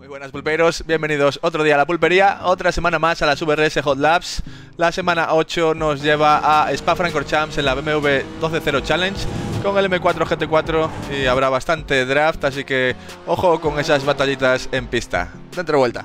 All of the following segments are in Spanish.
Muy buenas pulperos, bienvenidos otro día a la pulpería, otra semana más a las VRS Hot Labs. La semana 8 nos lleva a Spa-Francorchamps en la BMW 12.0 Challenge con el M4 GT4 y habrá bastante draft, así que ojo con esas batallitas en pista. Dentro vuelta.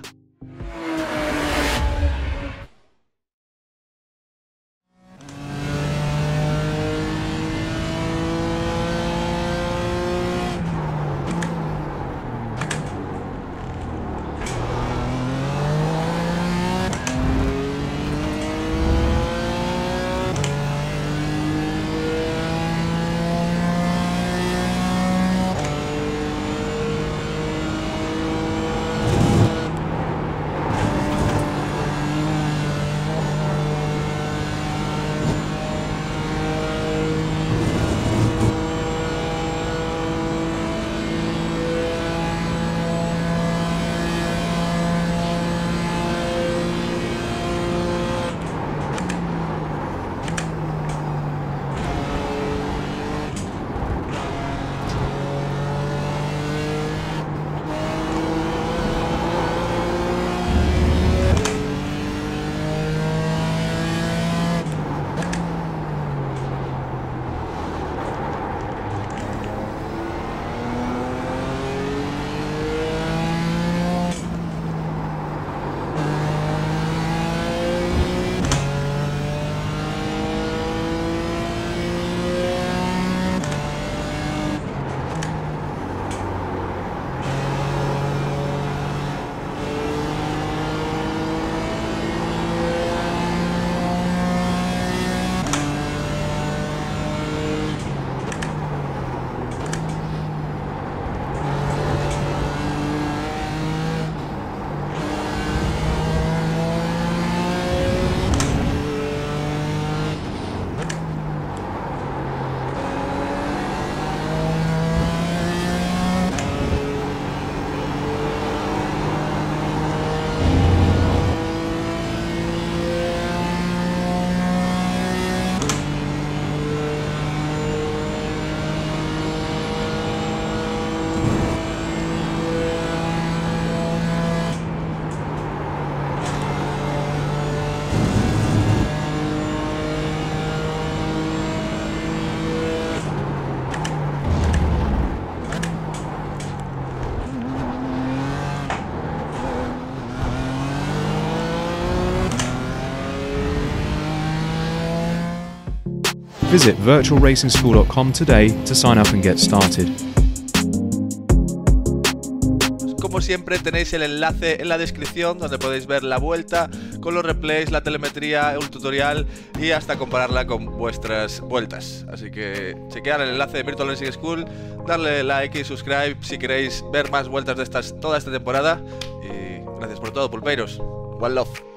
Visit virtualracingschool.com today to sign up and get started. Como siempre tenéis el enlace en la descripción donde podéis ver la vuelta con los replays, la telemetría, un tutorial y hasta compararla con vuestras vueltas. Así que chequear el enlace de Virtual Racing School, darle like y subscribe si queréis ver más vueltas de estas toda esta temporada. Y gracias por todo, pulpeiros. One love.